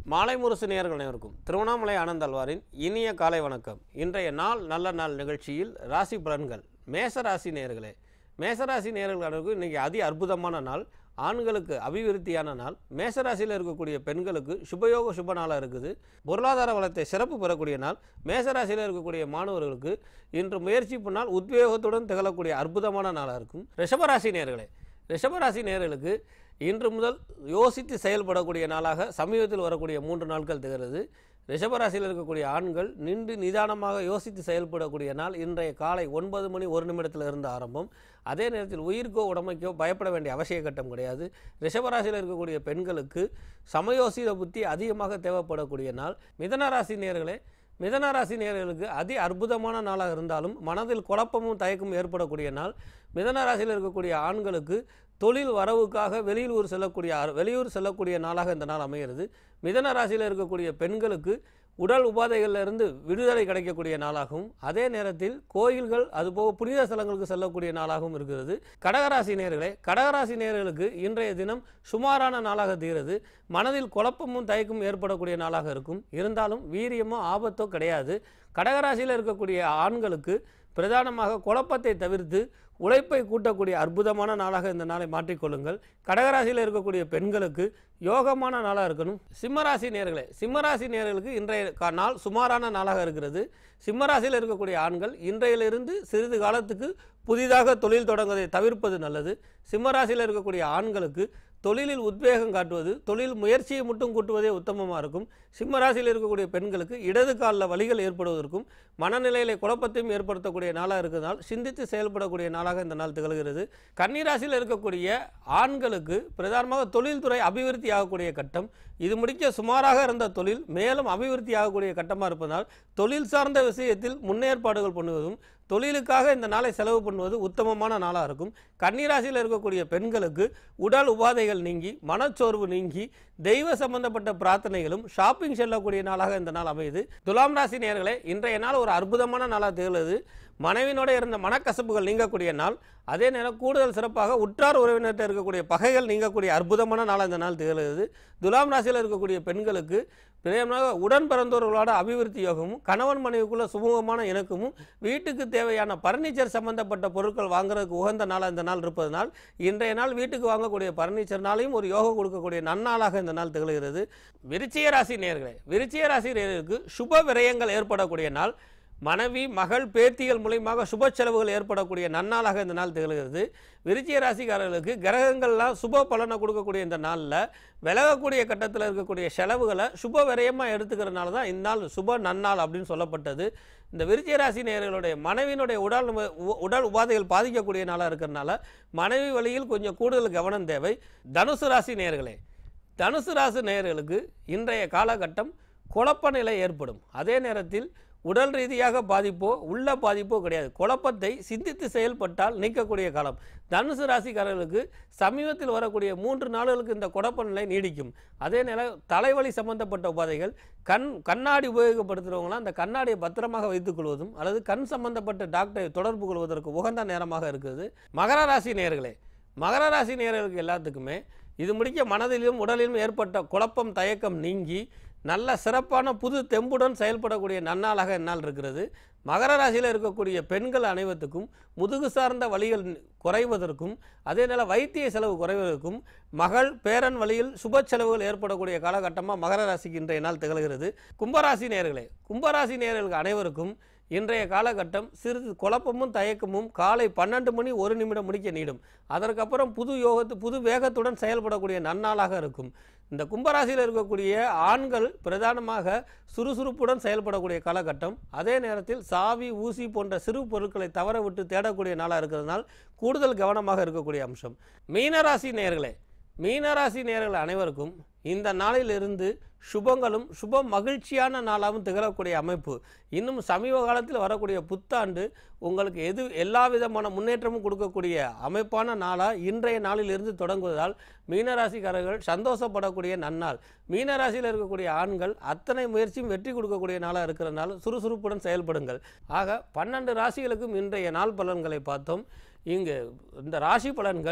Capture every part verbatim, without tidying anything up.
மாலை முரசு நேயர்கள் அனைவருக்கும் திருவண்ணாமலை ஆனந்த் அல்வாரின் இனிய காலை வணக்கம். இன்றைய நாள் நல்ல நாள் நிகழ்ச்சியில் ராசி பலன்கள். மேசராசி நேயர்களே, மேசராசி நேயர்கள் அனைவருக்கும் இன்றைக்கி அதி அற்புதமான நாள். ஆண்களுக்கு அபிவிருத்தியான நாள். மேசராசியில் இருக்கக்கூடிய பெண்களுக்கு சுபயோக சுப நாளாக இருக்குது. பொருளாதார வளத்தை சிறப்பு பெறக்கூடிய நாள். மேசராசியில் இருக்கக்கூடிய மாணவர்களுக்கு இன்று முயற்சி பண்ணால் உத்வேகத்துடன் திகழக்கூடிய அற்புதமான நாளாக இருக்கும். ரிஷபராசி நேயர்களே, ரிஷபராசி நேயர்களுக்கு இன்று முதல் யோசித்து செயல்படக்கூடிய நாளாக சமீபத்தில் வரக்கூடிய மூன்று நாட்கள் திகழ்கிறது. ரிஷபராசியில் இருக்கக்கூடிய ஆண்கள் நின்று நிதானமாக யோசித்து செயல்படக்கூடிய நாள். இன்றைய காலை ஒன்பது மணி ஒரு நிமிடத்தில் இருந்து ஆரம்பம். அதே நேரத்தில் உயிருக்கோ உடமைக்கோ பயப்பட வேண்டிய அவசிய கட்டம் கிடையாது. ரிஷபராசியில் இருக்கக்கூடிய பெண்களுக்கு சமயோசித புத்தி அதிகமாக தேவைப்படக்கூடிய நாள். மிதனராசி நேயர்களே, மிதனராசி நேயர்களுக்கு அதி அற்புதமான நாளாக இருந்தாலும் மனதில் குழப்பமும் தயக்கமும் ஏற்படக்கூடிய நாள். மிதனராசியில் இருக்கக்கூடிய ஆண்களுக்கு தொழில் வரவுக்காக வெளியூர் செல்லக்கூடிய வெளியூர் செல்லக்கூடிய நாளாக இந்த நாள் அமைகிறது. மிதன ராசியில் இருக்கக்கூடிய பெண்களுக்கு உடல் உபாதைகளிலிருந்து விடுதலை கிடைக்கக்கூடிய நாளாகவும், அதே நேரத்தில் கோயில்கள் அதுபோக புனித ஸ்தலங்களுக்கு செல்லக்கூடிய நாளாகவும் இருக்கிறது. கடகராசி நேயர்களே, கடகராசி நேயர்களுக்கு இன்றைய தினம் சுமாரான நாளாக தீர்கிறது. மனதில் குழப்பமும் தயக்கமும் ஏற்படக்கூடிய நாளாக இருக்கும். இருந்தாலும் வீரியமோ ஆபத்தோ கிடையாது. கடகராசியில் இருக்கக்கூடிய ஆண்களுக்கு பிரதானமாக குழப்பத்தை தவிர்த்து உழைப்பை கூட்டக்கூடிய அற்புதமான நாளாக இந்த நாளை மாற்றிக்கொள்ளுங்கள். கடகராசியில் இருக்கக்கூடிய பெண்களுக்கு யோகமான நாளாக இருக்கணும். சிம்மராசி நேயர்களே, சிம்மராசி நேயர்களுக்கு இன்றைய நாள் சுமாரான நாளாக இருக்கிறது. சிம்மராசியில் இருக்கக்கூடிய ஆண்கள் இன்றையிலிருந்து சிறிது காலத்துக்கு புதிதாக தொழில் தொடங்குவதை தவிர்ப்பது நல்லது. சிம்மராசியில் இருக்கக்கூடிய ஆண்களுக்கு தொழிலில் உத்வேகம் காட்டுவது, தொழில் முயற்சியை மட்டும் கூட்டுவதே உத்தமமாக இருக்கும். சிம்மராசியில் இருக்கக்கூடிய பெண்களுக்கு இடது காலில் வலிகள் ஏற்படுவதற்கும் மனநிலையிலே குழப்பத்தையும் ஏற்படுத்தக்கூடிய நாளாக இருக்கிறதால் சிந்தித்து செயல்படக்கூடிய நாளாக இந்த நாள் திகழ்கிறது. கன்னிராசியில் இருக்கக்கூடிய ஆண்களுக்கு பிரதானமாக தொழில்துறை அபிவிருத்தி ஆகக்கூடிய கட்டம். இது முடிக்க சுமாராக இருந்த தொழில் மேலும் அபிவிருத்தி ஆகக்கூடிய கட்டமாக இருப்பதால் தொழில் சார்ந்த விஷயத்தில் முன்னேற்பாடுகள் பண்ணுவதும் தொழிலுக்காக இந்த நாளை செலவு பண்ணுவது உத்தமமான நாளாக இருக்கும். கன்னிராசியில் இருக்கக்கூடிய பெண்களுக்கு உடல் உபாதைகள் நீங்கி மனச்சோர்வு நீங்கி தெய்வ சம்பந்தப்பட்ட பிரார்த்தனைகளும் ஷாப்பிங் செல்லக்கூடிய நாளாக இந்த நாள் அமையுது. துலாம் ராசி நேயர்களே, இன்றைய நாள் ஒரு அற்புதமான நாளாக திகழ்கிறது. மனைவினோட இருந்த மனக்கசப்புகள் நீங்கக்கூடிய நாள். அதே நேரம் கூடுதல் சிறப்பாக உற்றார் உறவினர்கிட்ட இருக்கக்கூடிய பகைகள் நீங்கக்கூடிய அற்புதமான நாளாக இந்த நாள் திகழ்கிறது. துலாம் ராசியில் இருக்கக்கூடிய பெண்களுக்கு பிரேமமாக உடன் பிறந்தவர்களோட அபிவிருத்தி யோகமும் கணவன் மனைவிக்குள்ள சுமூகமான இணக்கமும் வீட்டுக்கு தேவையான பர்னிச்சர் சம்பந்தப்பட்ட பொருட்கள் வாங்குறதுக்கு உகந்த நாளாக இந்த நாள் இருப்பதனால் இன்றைய நாள் வீட்டுக்கு வாங்கக்கூடிய பர்னிச்சர்னாலையும் ஒரு யோகம் கொடுக்கக்கூடிய நன்னாளாக இந்த நாள் திகழ்கிறது. விருச்சிக ராசி நேயர்களே, விருச்சிக ராசி நேயர்களுக்கு சுப விரயங்கள் ஏற்படக்கூடிய நாள். மனைவி மகள் பேத்திகள் மூலமாக சுப செலவுகள் ஏற்படக்கூடிய நன்னாளாக இந்த நாள் திகழ்கிறது. விருச்சிக ராசிக்காரர்களுக்கு கிரகங்கள்லாம் சுப பலனை கொடுக்கக்கூடிய இந்த நாளில் விலகக்கூடிய கட்டத்தில் இருக்கக்கூடிய செலவுகளை சுப விரயமாக எடுத்துக்கிறனால தான் இந்த நாள் சுப நன்னாள் அப்படின்னு சொல்லப்பட்டது. இந்த விருச்சிக ராசி நேயர்களுடைய மனைவியினுடைய உடல் உடல் உபாதைகள் பாதிக்கக்கூடிய நாளாக இருக்கிறனால மனைவி வழியில் கொஞ்சம் கூடுதல் கவனம் தேவை. தனுசு ராசி நேயர்களே, தனுசு ராசி நேயர்களுக்கு இன்றைய காலகட்டம் குழப்ப நிலை ஏற்படும். அதே நேரத்தில் உடல் ரீதியாக பாதிப்போ உள்ள பாதிப்போ கிடையாது. குழப்பத்தை சிந்தித்து செயல்பட்டால் நீக்கக்கூடிய காலம். தனுசு ராசிக்காரர்களுக்கு சமீபத்தில் வரக்கூடிய மூன்று நாடுகளுக்கு இந்த குழப்ப நிலை நீடிக்கும். அதே நேரம் தலைவலி சம்பந்தப்பட்ட உபாதைகள், கண் கண்ணாடி உபயோகப்படுத்துகிறவங்களாம் அந்த கண்ணாடியை பத்திரமாக வைத்துக் கொள்வதும் அல்லது கண் சம்பந்தப்பட்ட டாக்டரை தொடர்பு கொள்வதற்கு உகந்த நேரமாக இருக்குது. மகர ராசி நேயர்களே, மகர ராசி நேயர்களுக்கு எல்லாத்துக்குமே இது முடிக்க மனதிலும் உடலிலும் ஏற்பட்ட குழப்பம் தயக்கம் நீங்கி நல்ல சிறப்பான புது தெம்புடன் செயல்படக்கூடிய நன்னாளாக இந்நாள் இருக்கிறது. மகர ராசியில் இருக்கக்கூடிய பெண்கள் அனைவருக்கும் முதுகு சார்ந்த வழிகள் குறைவதற்கும் அதே நேரம் வைத்திய செலவு குறைவதற்கும் மகள் பேரன் வழியில் சுப செலவுகள் ஏற்படக்கூடிய காலகட்டமாக மகர ராசிக்கு இன்றைய நாள் திகழ்கிறது. கும்பராசி நேயர்களே, கும்பராசி நேயர்களுக்கு அனைவருக்கும் இன்றைய காலகட்டம் சிறிது குழப்பமும் தயக்கமும் காலை பன்னெண்டு மணி ஒரு நிமிடம் முடிக்க நீடும். அதற்கப்புறம் புது யோகத்து புது வேகத்துடன் செயல்படக்கூடிய நன்னாளாக இருக்கும். இந்த கும்பராசியில் இருக்கக்கூடிய ஆண்கள் பிரதானமாக சுறுசுறுப்புடன் செயல்படக்கூடிய காலகட்டம். அதே நேரத்தில் சாவி ஊசி போன்ற சிறு பொருட்களை தவற விட்டு தேடக்கூடிய நாளாக இருக்கிறதுனால் கூடுதல் கவனமாக இருக்கக்கூடிய அம்சம். மீனராசி நேயர்களே, மீனராசி நேயர்கள் அனைவருக்கும் இந்த நாளிலிருந்து சுபங்களும் சுப மகிழ்ச்சியான நாளாகவும் திகழக்கூடிய அமைப்பு. இன்னும் சமீப காலத்தில் வரக்கூடிய புத்தாண்டு உங்களுக்கு எது எல்லா விதமான முன்னேற்றமும் கொடுக்கக்கூடிய அமைப்பான நாளாக இன்றைய நாளிலிருந்து தொடங்குவதால் மீனராசிக்காரர்கள் சந்தோஷப்படக்கூடிய நன்னாள். மீனராசியில் இருக்கக்கூடிய ஆண்கள் அத்தனை முயற்சியும் வெற்றி கொடுக்கக்கூடிய நாளாக இருக்கிறனால சுறுசுறுப்புடன் செயல்படுங்கள். ஆக பன்னெண்டு ராசிகளுக்கும் இன்றைய நாள் பலன்களை பார்த்தோம். இங்கு இந்த ராசி பலன்கள்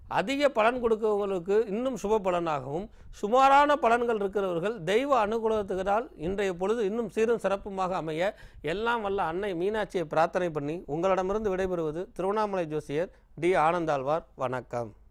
அதிக பலன் கொடுக்கவங்களுக்கு இன்னும் சுப பலனாகவும், சுமாரான பலன்கள் இருக்கிறவர்கள் தெய்வ அனுகூலத்துகளால் இன்றைய பொழுது இன்னும் சீரும் சிறப்புமாக அமைய எல்லாம் வல்ல அன்னை மீனாட்சியை பிரார்த்தனை பண்ணி உங்களிடமிருந்து விடைபெறுவது திருவண்ணாமலை ஜோசியர் டி ஆனந்தாழ்வார். வணக்கம்.